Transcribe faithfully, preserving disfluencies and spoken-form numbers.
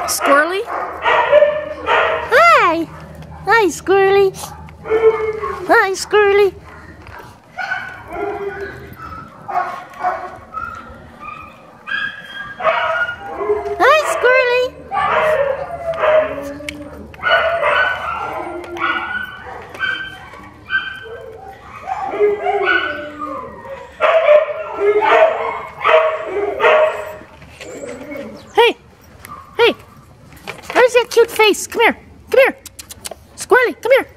Squirrely? Hi! Hi, Squirrely. Hi, Squirrely. Hi, Squirrely. Hey! Hey! Where's that cute face? Come here! Come here! Squirrely, come here!